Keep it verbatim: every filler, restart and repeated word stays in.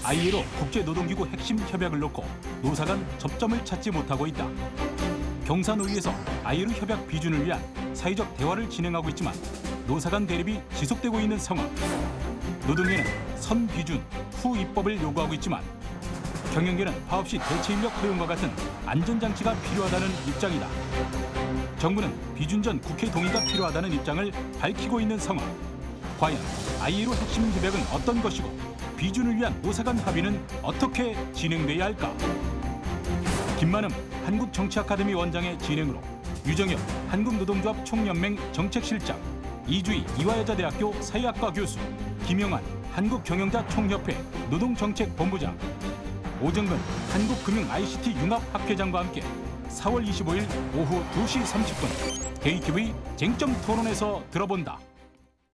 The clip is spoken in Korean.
아이엘오 국제노동기구 핵심 협약을 놓고 노사 간 접점을 찾지 못하고 있다. 경사노위에서 아이엘오 협약 비준을 위한 사회적 대화를 진행하고 있지만 노사 간 대립이 지속되고 있는 상황. 노동계는 선 비준, 후 입법을 요구하고 있지만 경영계는 파업 시 대체 인력 허용과 같은 안전장치가 필요하다는 입장이다. 정부는 비준 전 국회 동의가 필요하다는 입장을 밝히고 있는 상황. 과연 아이엘오 핵심 협약은 어떤 것이고 비준을 위한 노사 간 합의는 어떻게 진행돼야 할까? 김만음 한국정치아카데미 원장의 진행으로 유정혁 한국노동조합 총연맹 정책실장, 이주희 이화여자대학교 사회학과 교수, 김영환 한국경영자 총협회 노동정책본부장, 오정근 한국금융아이씨티 융합학회장과 함께 사월 이십오일 오후 두 시 삼십 분 케이티비 쟁점 토론에서 들어본다.